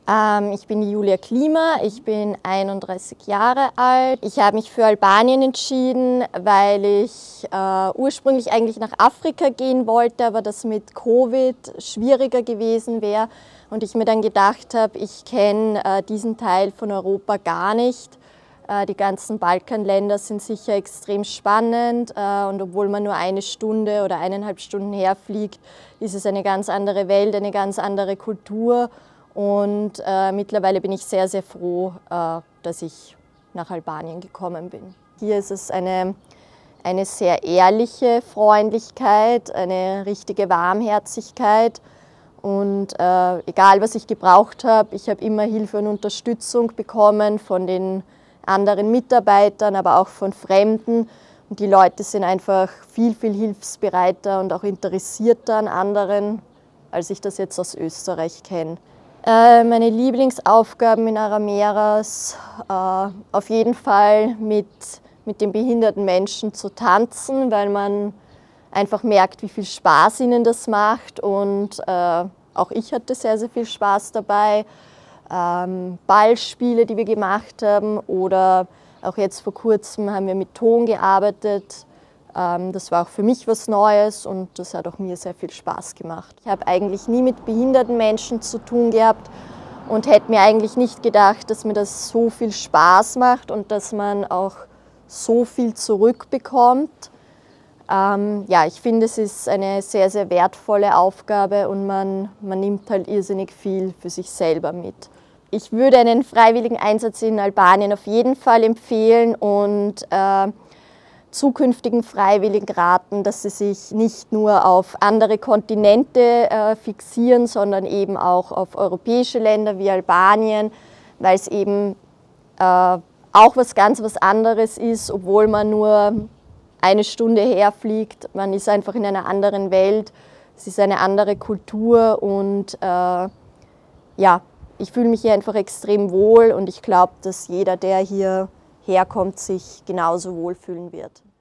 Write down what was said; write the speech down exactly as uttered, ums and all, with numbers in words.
Ähm, ich bin die Julia Klima, ich bin einunddreißig Jahre alt. Ich habe mich für Albanien entschieden, weil ich äh, ursprünglich eigentlich nach Afrika gehen wollte, aber das mit Covid schwieriger gewesen wäre. Und ich mir dann gedacht habe, ich kenne äh, diesen Teil von Europa gar nicht. Äh, die ganzen Balkanländer sind sicher extrem spannend äh, und obwohl man nur eine Stunde oder eineinhalb Stunden herfliegt, ist es eine ganz andere Welt, eine ganz andere Kultur. Und äh, mittlerweile bin ich sehr, sehr froh, äh, dass ich nach Albanien gekommen bin. Hier ist es eine, eine sehr ehrliche Freundlichkeit, eine richtige Warmherzigkeit. Und äh, egal, was ich gebraucht habe, ich habe immer Hilfe und Unterstützung bekommen von den anderen Mitarbeitern, aber auch von Fremden. Und die Leute sind einfach viel, viel hilfsbereiter und auch interessierter an anderen, als ich das jetzt aus Österreich kenne. Meine Lieblingsaufgaben in Arameras, äh, auf jeden Fall mit, mit den behinderten Menschen zu tanzen, weil man einfach merkt, wie viel Spaß ihnen das macht und äh, auch ich hatte sehr, sehr viel Spaß dabei. Ähm, Ballspiele, die wir gemacht haben oder auch jetzt vor kurzem haben wir mit Ton gearbeitet. Das war auch für mich was Neues und das hat auch mir sehr viel Spaß gemacht. Ich habe eigentlich nie mit behinderten Menschen zu tun gehabt und hätte mir eigentlich nicht gedacht, dass mir das so viel Spaß macht und dass man auch so viel zurückbekommt. Ähm, ja, ich finde, es ist eine sehr, sehr wertvolle Aufgabe und man, man nimmt halt irrsinnig viel für sich selber mit. Ich würde einen freiwilligen Einsatz in Albanien auf jeden Fall empfehlen und äh, zukünftigen Freiwilligen raten, dass sie sich nicht nur auf andere Kontinente äh, fixieren, sondern eben auch auf europäische Länder wie Albanien, weil es eben äh, auch was ganz was anderes ist, obwohl man nur eine Stunde herfliegt. Man ist einfach in einer anderen Welt, es ist eine andere Kultur und äh, ja, ich fühle mich hier einfach extrem wohl und ich glaube, dass jeder, der hier herkommt, sich genauso wohlfühlen wird.